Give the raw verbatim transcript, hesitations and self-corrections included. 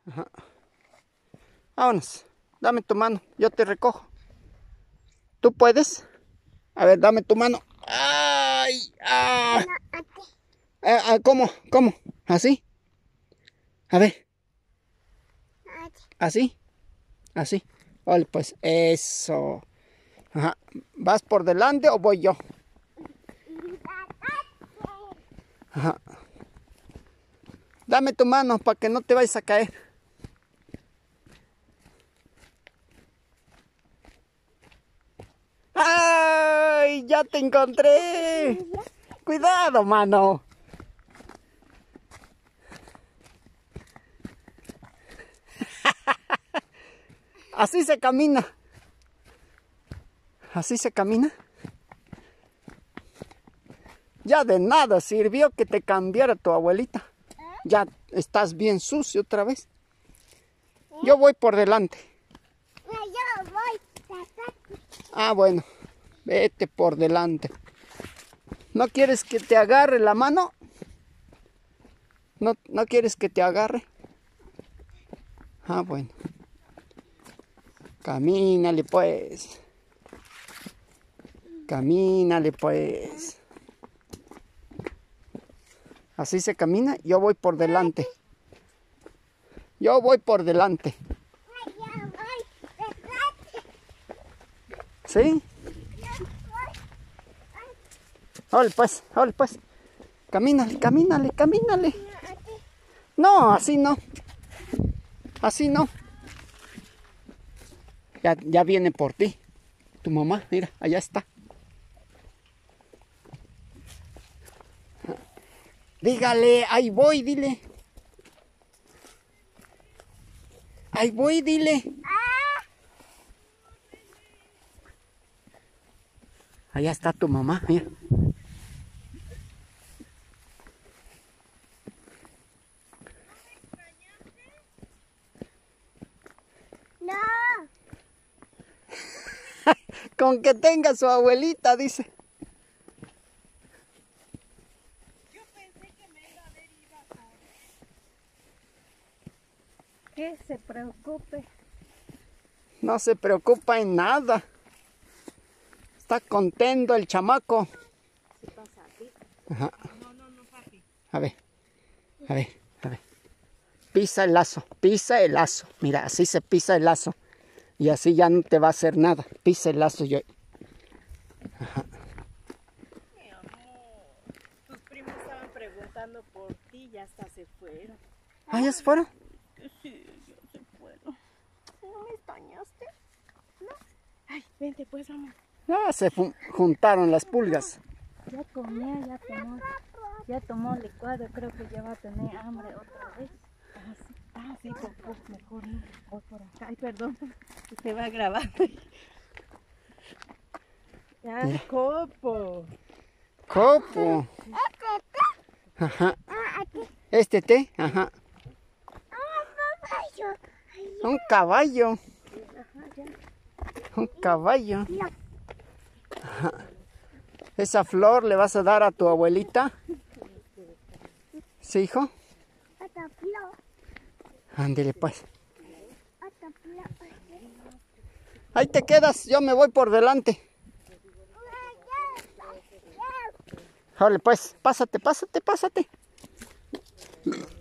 Ajá. Vámonos. Dame tu mano. Yo te recojo. ¿Tú puedes? A ver, dame tu mano. ¡Ay! ¡Ah! Ah, ah, ¿Cómo? ¿Cómo? ¿Así? A ver. ¿Así? Así. Vale, pues eso. Ajá. ¿Vas por delante o voy yo? Ajá. Dame tu mano para que no te vayas a caer. ¡Ay! ¡Ya te encontré! ¡Cuidado, mano! Así se camina. Así se camina. Ya de nada sirvió que te cambiara tu abuelita. Ya estás bien sucio otra vez. Yo voy por delante. Yo voy. Ah, bueno. Vete por delante. ¿No quieres que te agarre la mano? ¿No, no quieres que te agarre? Ah, bueno. Camínale pues. Camínale pues. Así se camina. Yo voy por delante. Yo voy por delante. ¿Sí? Órale pues, órale pues. Camínale, camínale, camínale. No, así no. Así no. Ya, ya viene por ti. Tu mamá, mira, allá está. Dígale, ahí voy, dile. Ahí voy, dile. Allá está tu mamá, mira. No. Con que tenga su abuelita, dice. Yo pensé que me iba a ver y iba a correr. Que se preocupe. No se preocupa en nada. Está contento el chamaco. ¿Qué pasa aquí? Ajá. No, no, no, papi. A ver, a ver, a ver. Pisa el lazo, pisa el lazo. Mira, así se pisa el lazo. Y así ya no te va a hacer nada. Pisa el lazo yo. Ajá. Mi amor, tus primos estaban preguntando por ti, ya hasta se fueron. Ah, ¿ya se fueron? Que sí, ya se fueron. ¿No me extrañaste? No. Ay, vente pues, mamá. Ah, se juntaron las pulgas. Ya comió, ya tomó. Ya tomó licuado, creo que ya va a tener hambre otra vez. Ah, sí, ah, sí por, por, mejor no. Voy por acá. Ay, perdón. Se va a grabar. Ya, Mira. copo. Copo. Ajá. Este té, ajá. Un caballo. Un caballo. Ajá. Esa flor le vas a dar a tu abuelita. ¿Sí, hijo? Ándele pues. Ahí te quedas, yo me voy por delante. Órale pues, pásate, pásate, pásate.